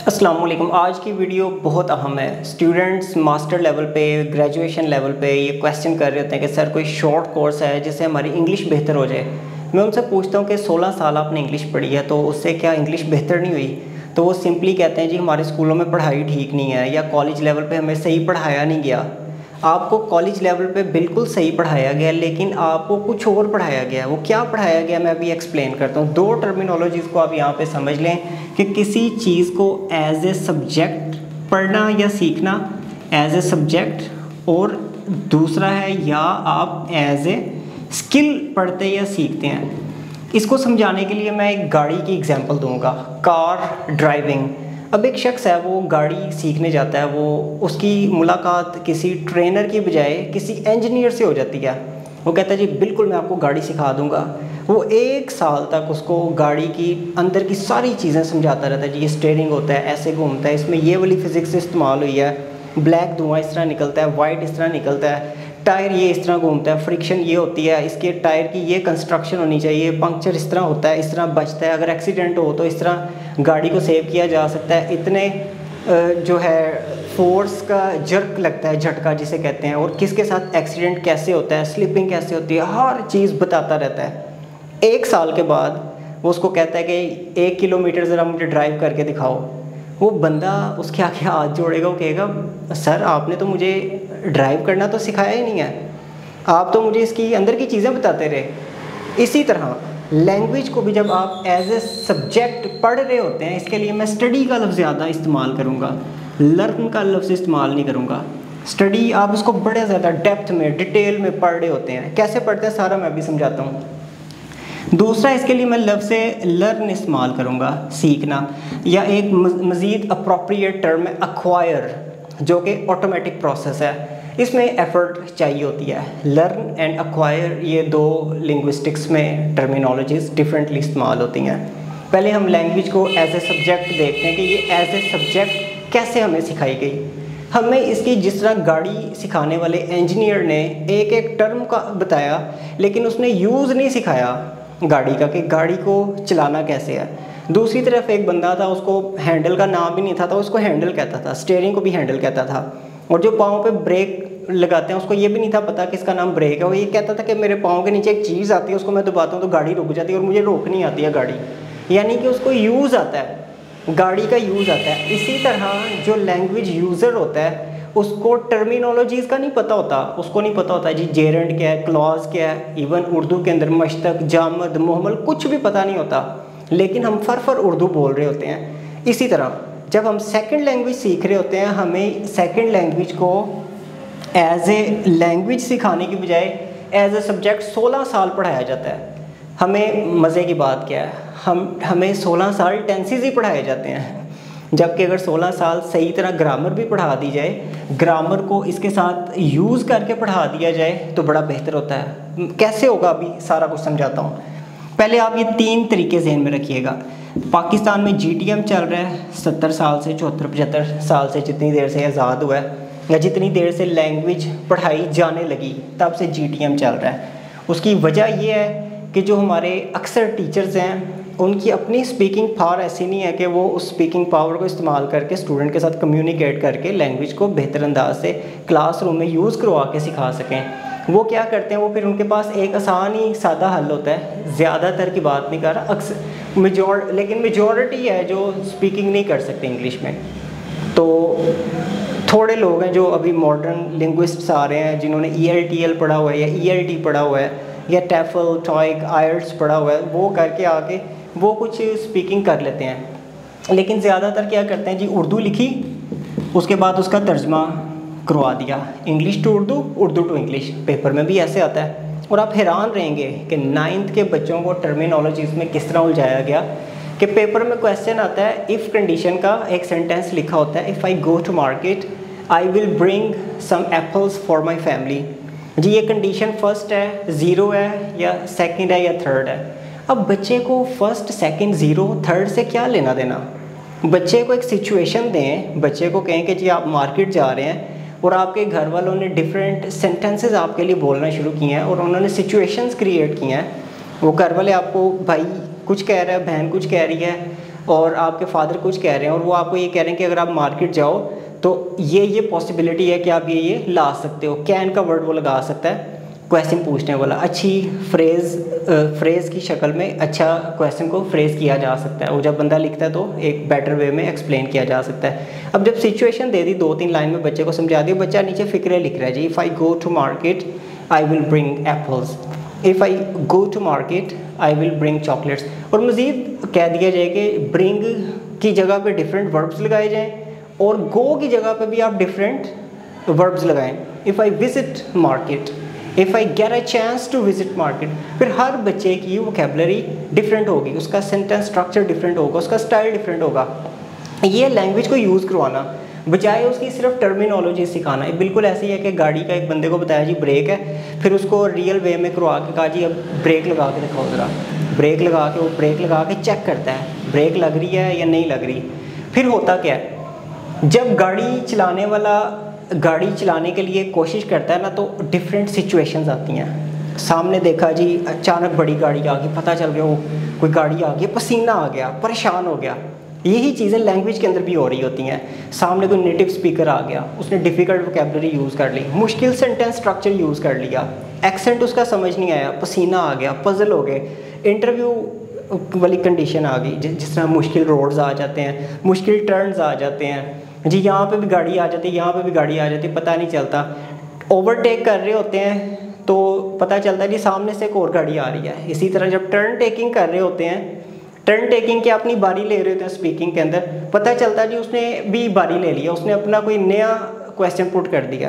अस्सलाम वालेकुम। आज की वीडियो बहुत अहम है। स्टूडेंट्स मास्टर लेवल पे, ग्रेजुएशन लेवल पे ये क्वेश्चन कर रहे होते हैं कि सर कोई शॉर्ट कोर्स है जिससे हमारी इंग्लिश बेहतर हो जाए। मैं उनसे पूछता हूँ कि 16 साल आपने इंग्लिश पढ़ी है तो उससे क्या इंग्लिश बेहतर नहीं हुई? तो वो सिंपली कहते हैं जी हमारे स्कूलों में पढ़ाई ठीक नहीं है या कॉलेज लेवल पर हमें सही पढ़ाया नहीं गया। आपको कॉलेज लेवल पे बिल्कुल सही पढ़ाया गया, लेकिन आपको कुछ और पढ़ाया गया। वो क्या पढ़ाया गया मैं अभी एक्सप्लेन करता हूँ। दो टर्मिनोलॉजीज़ को आप यहाँ पे समझ लें कि किसी चीज़ को एज ए सब्जेक्ट पढ़ना या सीखना, एज ए सब्जेक्ट, और दूसरा है या आप एज ए स्किल पढ़ते या सीखते हैं। इसको समझाने के लिए मैं एक गाड़ी की एग्जांपल दूंगा, कार ड्राइविंग। अब एक शख्स है, वो गाड़ी सीखने जाता है, वो उसकी मुलाकात किसी ट्रेनर की बजाय किसी इंजीनियर से हो जाती है। वो कहता है जी बिल्कुल मैं आपको गाड़ी सिखा दूंगा। वो 1 साल तक उसको गाड़ी की अंदर की सारी चीज़ें समझाता रहता है। जी ये स्टीयरिंग होता है, ऐसे घूमता है, इसमें ये वाली फिज़िक्स इस्तेमाल हुई है, ब्लैक धुआं इस तरह निकलता है, वाइट इस तरह निकलता है, टायर ये इस तरह घूमता है, फ्रिक्शन ये होती है, इसके टायर की ये कंस्ट्रक्शन होनी चाहिए, पंक्चर इस तरह होता है, इस तरह बचता है, अगर एक्सीडेंट हो तो इस तरह गाड़ी को सेव किया जा सकता है, इतने जो है फोर्स का जर्क लगता है, झटका जिसे कहते हैं, और किसके साथ एक्सीडेंट कैसे होता है, स्लिपिंग कैसे होती है, हर चीज़ बताता रहता है। 1 साल के बाद वो उसको कहता है कि 1 किलोमीटर ज़रा मुझे ड्राइव करके दिखाओ। वो बंदा उसके आगे हाथ जोड़ेगा, वो कहेगा सर आपने तो मुझे ड्राइव करना तो सिखाया ही नहीं है, आप तो मुझे इसकी अंदर की चीज़ें बताते रहे। इसी तरह लैंग्वेज को भी जब आप एज ए सब्जेक्ट पढ़ रहे होते हैं, इसके लिए मैं स्टडी का लफ्ज़ ज़्यादा इस्तेमाल करूँगा, लर्न का लफ्ज़ इस्तेमाल नहीं करूँगा। स्टडी आप इसको बड़े ज़्यादा डेप्थ में, डिटेल में पढ़ रहे होते हैं। कैसे पढ़ते हैं सारा मैं भी समझाता हूँ। दूसरा, इसके लिए मैं लफ्ज़ लर्न इस्तेमाल करूँगा, सीखना, या एक मज़ीद अप्रोप्रिएट टर्म है एक्वायर, जो कि ऑटोमेटिक प्रोसेस है, इसमें एफ़र्ट चाहिए होती है। लर्न एंड एक्वायर ये दो लिंग्विस्टिक्स में टर्मिनोलॉजीज़ डिफरेंटली इस्तेमाल होती हैं। पहले हम लैंग्वेज को एज ए सब्जेक्ट देखते हैं कि ये एज ए सब्जेक्ट कैसे हमें सिखाई गई। हमें इसकी जिस तरह गाड़ी सिखाने वाले इंजीनियर ने एक एक टर्म का बताया, लेकिन उसने यूज़ नहीं सिखाया गाड़ी का कि गाड़ी को चलाना कैसे है। दूसरी तरफ एक बंदा था, उसको हैंडल का नाम भी नहीं था, तो उसको हैंडल कहता था, स्टीयरिंग को भी हैंडल कहता था, और जो पाँव पे ब्रेक लगाते हैं उसको ये भी नहीं था पता कि इसका नाम ब्रेक है। वो ये कहता था कि मेरे पाँव के नीचे एक चीज़ आती है, उसको मैं दबाता हूँ तो गाड़ी रुक जाती है और मुझे रोकनी आती है गाड़ी। यानी कि उसको यूज़ आता है, गाड़ी का यूज़ आता है। इसी तरह जो लैंग्वेज यूज़र होता है उसको टर्मिनोलॉजीज़ का नहीं पता होता, उसको नहीं पता होता जी जेरेंड क्या है, क्लॉज क्या है, इवन उर्दू के अंदर मश्तक, जामद, मोहमल कुछ भी पता नहीं होता, लेकिन हम फर उर्दू बोल रहे होते हैं। इसी तरह जब हम सेकंड लैंग्वेज सीख रहे होते हैं, हमें सेकंड लैंग्वेज को एज ए लैंग्वेज सिखाने की बजाय एज ए सब्जेक्ट 16 साल पढ़ाया जाता है। हमें मज़े की बात क्या है, हमें 16 साल टेंसेस ही पढ़ाए जाते हैं, जबकि अगर 16 साल सही तरह ग्रामर भी पढ़ा दी जाए, ग्रामर को इसके साथ यूज़ करके पढ़ा दिया जाए तो बड़ा बेहतर होता है। कैसे होगा अभी सारा कुछ समझाता हूँ। पहले आप ये 3 तरीके ज़हन में रखिएगा। पाकिस्तान में GTM चल रहा है 70 साल से, 74-75 साल से, जितनी देर से आज़ाद हुआ है या जितनी देर से लैंग्वेज पढ़ाई जाने लगी तब से GTM चल रहा है। उसकी वजह ये है कि जो हमारे अक्सर टीचर्स हैं उनकी अपनी स्पीकिंग पावर ऐसी नहीं है कि वो उस स्पीकिंग पावर को इस्तेमाल करके स्टूडेंट के साथ कम्युनिकेट करके लैंग्वेज को बेहतर अंदाज से क्लासरूम में यूज़ करवा के सिखा सकें। वो क्या करते हैं, वो फिर उनके पास एक आसान ही सादा हल होता है। ज़्यादातर की बात नहीं कर रहा, अक्सर लेकिन मेजॉरिटी है जो स्पीकिंग नहीं कर सकते इंग्लिश में। तो थोड़े लोग हैं जो अभी मॉडर्न लिंग्विस्ट्स आ रहे हैं जिन्होंने ELTL पढ़ा हुआ है या ELT पढ़ा हुआ है या TEFL, TOEIC, IELTS पढ़ा हुआ है, वो करके आके वो कुछ स्पीकिंग कर लेते हैं। लेकिन ज़्यादातर क्या करते हैं जी, उर्दू लिखी, उसके बाद उसका तर्जमा करवा दिया, English to Urdu, Urdu to English. Paper में भी ऐसे आता है और आप हैरान रहेंगे कि 9th के बच्चों को टर्मिनोलॉजीज़ में किस तरह उलझाया गया कि पेपर में क्वेश्चन आता है, इफ़ कंडीशन का एक सेंटेंस लिखा होता है, if I go to market I will bring some apples for my family. जी ये कंडीशन फर्स्ट है, ज़ीरो है, या सेकंड है, या थर्ड है। अब बच्चे को फर्स्ट, सेकंड, ज़ीरो, थर्ड से क्या लेना देना। बच्चे को एक सिचुएशन दें, बच्चे को कहें कि जी आप मार्केट जा रहे हैं और आपके घर वालों ने डिफरेंट सेंटेंसेस आपके लिए बोलना शुरू किए हैं और उन्होंने सिचुएशंस क्रिएट किए हैं। वो घर वाले आपको भाई कुछ कह रहा है, बहन कुछ कह रही है, और आपके फादर कुछ कह रहे हैं और वो आपको ये कह रहे हैं कि अगर आप मार्केट जाओ तो ये पॉसिबिलिटी है कि आप ये ला सकते हो, कैन का वर्ड वो लगा सकता है क्वेश्चन पूछने वाला। अच्छी फ्रेज़ की शक्ल में अच्छा क्वेश्चन को फ्रेज़ किया जा सकता है, और जब बंदा लिखता है तो एक बेटर वे में एक्सप्लेन किया जा सकता है। अब जब सिचुएशन दे दी 2-3 लाइन में बच्चे को समझा दी, बच्चा नीचे फ़िक्रें लिख रहा है जी, if I go to market I will bring apples, if I go to market I will bring chocolates. और मज़ीद कह दिया जाए कि ब्रिंग की जगह पे डिफरेंट वर्ब्स लगाए जाएँ और गो की जगह पे भी आप डिफरेंट वर्ब्स लगाएं। If I visit market, if I get a chance to visit market. फिर हर बच्चे की वोकैबुलरी डिफरेंट होगी, उसका सेंटेंस स्ट्रक्चर डिफरेंट होगा, उसका स्टाइल डिफरेंट होगा। ये लैंग्वेज को यूज़ करवाना बजाय उसकी सिर्फ टर्मिनोलॉजी सिखाना। बिल्कुल ऐसे ही है कि गाड़ी का एक बंदे को बताया जी ब्रेक है, फिर उसको रियल वे में करवा के कहा जी अब ब्रेक लगा के दिखाओ ज़रा, ब्रेक लगा के वो ब्रेक लगा के चेक करता है ब्रेक लग रही है या नहीं लग रही। फिर होता क्या है, जब गाड़ी चलाने वाला गाड़ी चलाने के लिए कोशिश करता है ना तो डिफरेंट सिचुएशंस आती हैं। सामने देखा जी अचानक बड़ी गाड़ी आ गई, पता चल गया वो कोई गाड़ी आ गई, पसीना आ गया, परेशान हो गया। यही चीज़ें लैंग्वेज के अंदर भी हो रही होती हैं। सामने कोई नेटिव स्पीकर आ गया, उसने डिफ़िकल्ट वोकैबुलरी यूज़ कर ली, मुश्किल सेंटेंस स्ट्रक्चर यूज़ कर लिया, एक्सेंट उसका समझ नहीं आया, पसीना आ गया, पजल हो गए, इंटरव्यू वाली कंडीशन आ गई, जिस तरह मुश्किल रोड्स आ जाते हैं, मुश्किल टर्न्स आ जाते हैं जी, यहाँ पे भी गाड़ी आ जाती है, यहाँ पे भी गाड़ी आ जाती है, पता नहीं चलता। ओवरटेक कर रहे होते हैं तो पता चलता है जी सामने से एक और गाड़ी आ रही है। इसी तरह जब टर्न टेकिंग कर रहे होते हैं, टर्न टेकिंग की अपनी बारी ले रहे होते हैं स्पीकिंग के अंदर, पता चलता है जी उसने भी बारी ले लिया, उसने अपना कोई नया क्वेश्चन पुट कर दिया।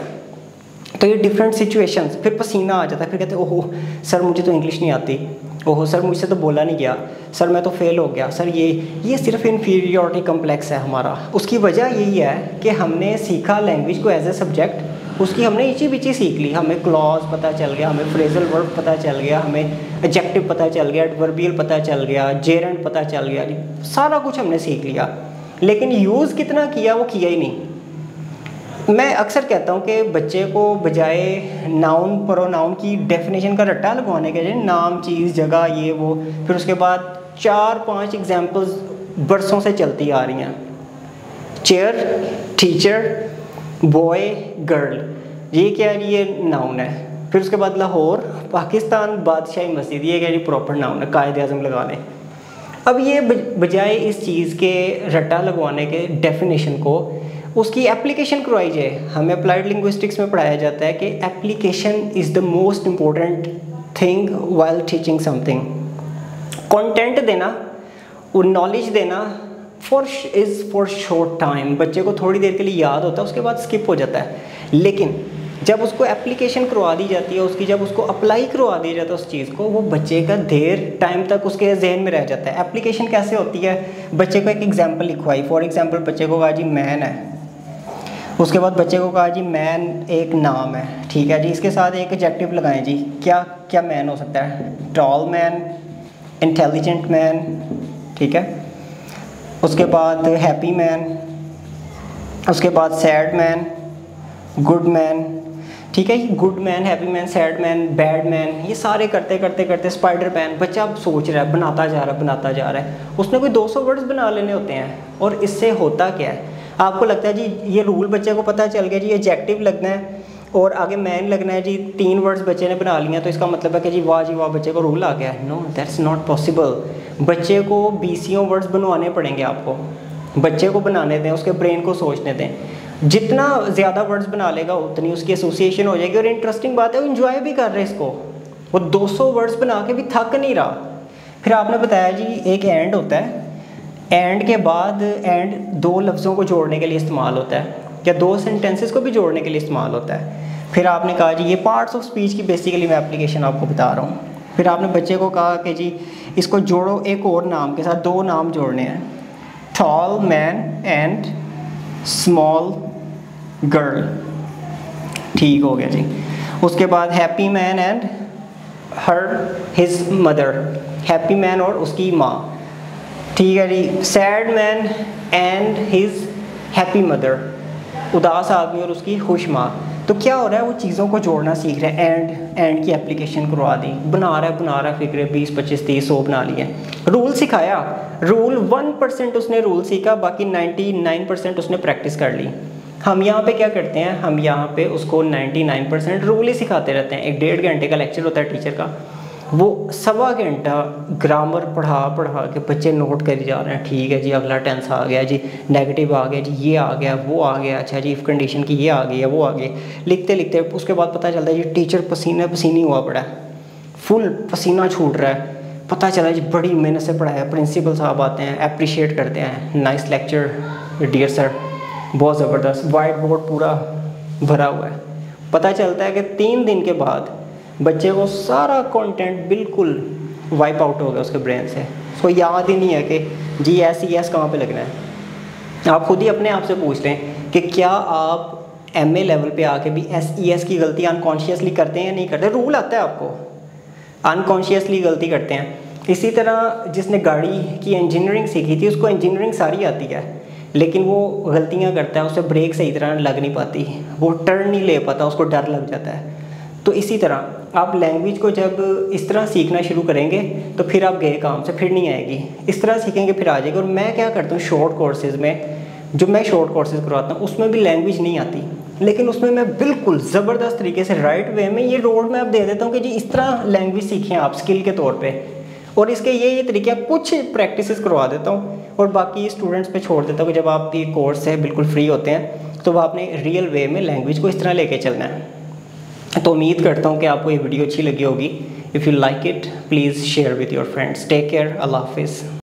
तो ये डिफरेंट सिचुएशंस, फिर पसीना आ जाता है, फिर कहते हैं ओहो सर मुझे तो इंग्लिश नहीं आती, ओहो सर मुझसे तो बोला नहीं गया, सर मैं तो फेल हो गया, सर ये सिर्फ इन्फीरियरिटी कम्प्लेक्स है हमारा। उसकी वजह यही है कि हमने सीखा लैंग्वेज को एज ए सब्जेक्ट, उसकी हमने इची बिची सीख ली, हमें क्लॉज पता चल गया, हमें फ्रेजल वर्ब पता चल गया, हमें एडजेक्टिव पता चल गया, एडवर्बियल पता चल गया, जेरेंड पता चल गया, सारा कुछ हमने सीख लिया, लेकिन यूज़ कितना किया वो किया ही नहीं। मैं अक्सर कहता हूँ कि बच्चे को बजाय नाउन प्रोनाउन की डेफिनेशन का रट्टा लगवाने के लिए नाम चीज़ जगह ये वो, फिर उसके बाद 4-5 एग्जांपल्स बरसों से चलती आ रही हैं, चेयर, टीचर, बॉय, गर्ल, ये क्या है, ये नाउन है। फिर उसके बाद लाहौर, पाकिस्तान, बादशाही मस्जिद, ये क्या है, प्रॉपर नाउन है, कायदे आज़म लगा लें। अब ये बजाय इस चीज़ के रट्टा लगवाने के डेफिनेशन को उसकी एप्लीकेशन करवाई जाए। हमें अप्लाइड लिंग्विस्टिक्स में पढ़ाया जाता है कि application is the most important thing while teaching something. Content देना और नॉलेज देना इज़ फॉर शॉर्ट टाइम, बच्चे को थोड़ी देर के लिए याद होता है, उसके बाद स्किप हो जाता है। लेकिन जब उसको एप्लीकेशन करवा दी जाती है उसकी, जब उसको अप्लाई करवा दिया जाता है उस चीज़ को, वो बच्चे का देर टाइम तक उसके जहन में रह जाता है। एप्लीकेशन कैसे होती है, बच्चे को एक एग्जाम्पल लिखवाई, फॉर एग्जाम्पल बच्चे को कहा जी मैन है, उसके बाद बच्चे को कहा जी मैन एक नाम है, ठीक है जी, इसके साथ एक एडजेक्टिव लगाएं जी, क्या क्या मैन हो सकता है, टॉल मैन, इंटेलिजेंट मैन, ठीक है, उसके बाद हैप्पी मैन, उसके बाद सैड मैन, गुड मैन, ठीक है, good man, happy man, sad man, bad man, ये सारे करते करते करते स्पाइडर मैन, बच्चा अब सोच रहा है, बनाता जा रहा है, उसने कोई 200 वर्ड्स बना लेने होते हैं। और इससे होता क्या है, आपको लगता है जी ये रूल बच्चे को पता चल गया जी, एडजेक्टिव लगना है और आगे मैन लगना है जी, 3 वर्ड्स बच्चे ने बना लिया तो इसका मतलब है कि जी वाह बच्चे को रूल आ गया। No, that's not possible. बच्चे को 20 वर्ड्स बनवाने पड़ेंगे आपको, बच्चे को बनाने दें, उसके ब्रेन को सोचने दें। जितना ज़्यादा वर्ड्स बना लेगा उतनी उसकी एसोसिएशन हो जाएगी। और इंटरेस्टिंग बात है वो इन्जॉय भी कर रहे हैं इसको, वो 200 वर्ड्स बना के भी थक नहीं रहा। फिर आपने बताया जी एक एंड होता है, एंड के बाद एंड 2 लफ्ज़ों को जोड़ने के लिए इस्तेमाल होता है या 2 सेंटेंसेस को भी जोड़ने के लिए इस्तेमाल होता है। फिर आपने कहा जी ये पार्ट्स ऑफ स्पीच की बेसिकली मैं एप्लीकेशन आपको बता रहा हूँ। फिर आपने बच्चे को कहा कि जी इसको जोड़ो एक और नाम के साथ, 2 नाम जोड़ने हैं, tall man and small girl, ठीक हो गया जी। उसके बाद happy man and his mother, happy man और उसकी माँ, ठीक है जी। Sad man and his happy mother, उदास आदमी और उसकी खुश माँ। तो क्या हो रहा है, वो चीज़ों को जोड़ना सीख रहा है, एंड की एप्लीकेशन करवा दी, बना रहा है फिक्र 20 25 30 100 बना लिए। रूल सिखाया, रूल 1% उसने रूल सीखा, बाकी 99% उसने प्रैक्टिस कर ली। हम यहाँ पे क्या करते हैं, हम यहाँ पे उसको 99% रूल ही सिखाते रहते हैं। 1-1.5 घंटे का लेक्चर होता है टीचर का, वो 1.25 घंटा ग्रामर पढ़ा के बच्चे नोट करी जा रहे हैं। ठीक है जी, अगला टेंस आ गया जी, नेगेटिव आ गया जी, ये आ गया, वो आ गया, अच्छा जी इफ़ कंडीशन की ये आ गई है, वो आ गई, लिखते लिखते उसके बाद पता चलता है जी टीचर पसीना पसीनी हुआ पड़ा है, फुल पसीना छूट रहा है। पता चला जी बड़ी मेहनत से पढ़ाया, प्रिंसिपल साहब आते हैं, अप्रिशिएट करते हैं, नाइस लेक्चर डियर सर, बहुत ज़बरदस्त, वाइट बोर्ड पूरा भरा हुआ है। पता चलता है कि 3 दिन के बाद बच्चे को सारा कंटेंट बिल्कुल वाइप आउट हो गया उसके ब्रेन से, उसको याद ही नहीं है कि जी SES कहाँ पे लगना है। आप खुद ही अपने आप से पूछ लें कि क्या आप MA लेवल पे आके भी SES की गलती अनकॉन्शियसली करते हैं या नहीं करते। रूल आता है आपको, अनकॉन्शियसली गलती करते हैं। इसी तरह जिसने गाड़ी की इंजीनियरिंग सीखी थी, उसको इंजीनियरिंग सारी आती है, लेकिन वो गलतियाँ करता है, उसे ब्रेक सही तरह लग नहीं पाती, वो टर्न नहीं ले पाता, उसको डर लग जाता है। तो इसी तरह आप लैंग्वेज को जब इस तरह सीखना शुरू करेंगे तो फिर आप गए काम से फिर नहीं आएगी, इस तरह सीखेंगे फिर आ जाएगी। और मैं क्या करता हूँ शॉर्ट कोर्सेज़ में, जो मैं शॉर्ट कोर्सेज़ करवाता हूँ उसमें भी लैंग्वेज नहीं आती, लेकिन उसमें मैं बिल्कुल ज़बरदस्त तरीके से राइट वे में ये रोड मैप दे देता हूँ कि जी इस तरह लैंग्वेज सीखें आप स्किल के तौर पे, और इसके ये तरीके कुछ प्रैक्टिसेस करवा देता हूँ और बाकी स्टूडेंट्स पे छोड़ देता हूँ कि जब आपकी कोर्स है बिल्कुल फ्री होते हैं तो आपने रियल वे में लैंग्वेज को इस तरह लेके चलना है। तो उम्मीद करता हूँ कि आपको ये वीडियो अच्छी लगी होगी। If you like it please share with your friends. Take care, अल्लाह हाफिज़।